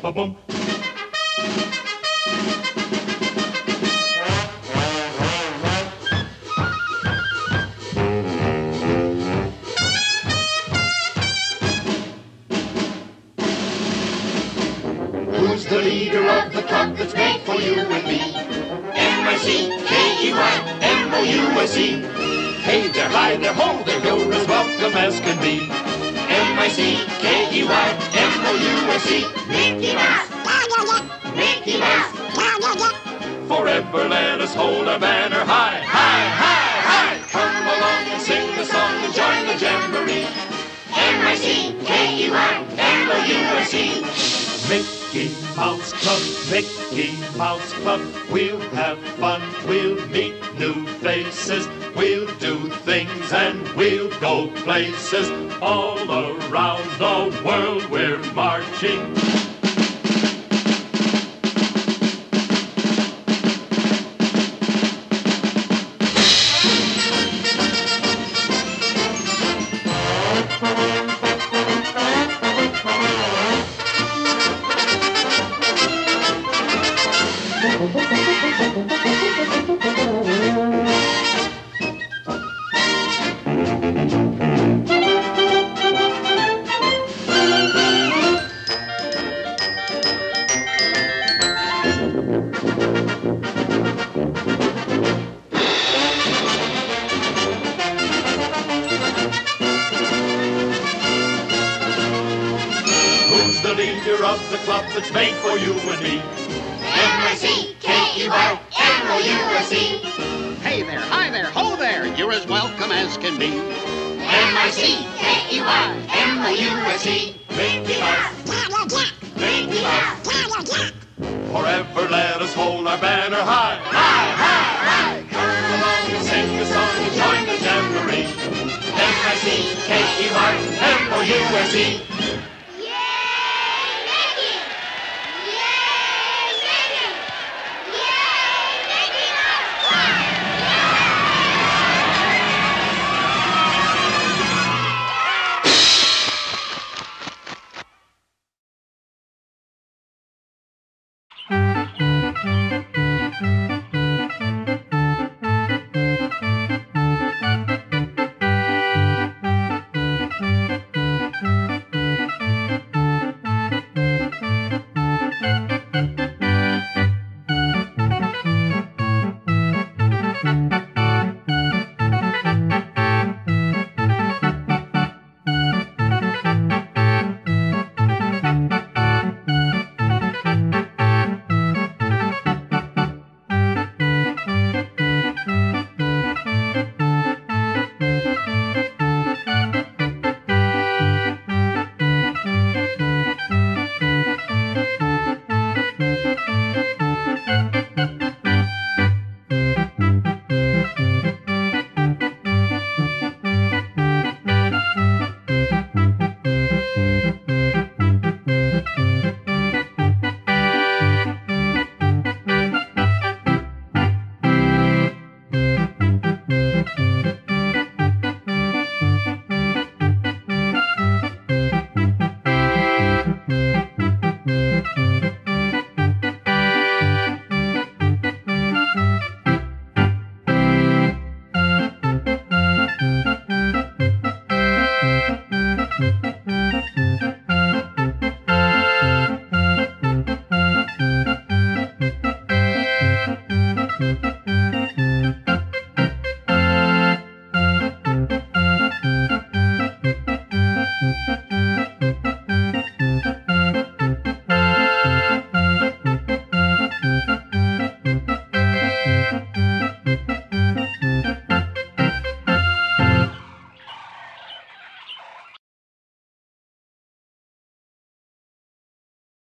ba-boom. Who's the leader of the club that's made for you and me? M-I-C-K-E-Y-M-O-U-S-E. Hey there, hi there, ho there, you're as welcome as can be. M-I-C-K-E-Y-M-O-U-S-E. Mickey Mouse! Mickey Mouse! Forever let us hold our banner high, high, high, high. Come along and sing the song and join the jamboree. M-I-C-K-E-Y-M-O-U-S-E. Mickey Mouse Club, Mickey Mouse Club. We'll have fun, we'll meet new faces. We'll do things and we'll go places. All around the world we're marching. Who's the leader of the club that's made for you and me? M-I-C-K-E-Y-M-O-U-S-E. Hey there, hi there, ho there, you're as welcome as can be. M-I-C-K-E-Y-M-O-U-S-E. Mickey Mouse, Mickey Mouse. forever let us hold our banner high, high, high, high. Come along and sing a song and join the jamboree. M-I-C-K-E-Y-M-O-U-S-E.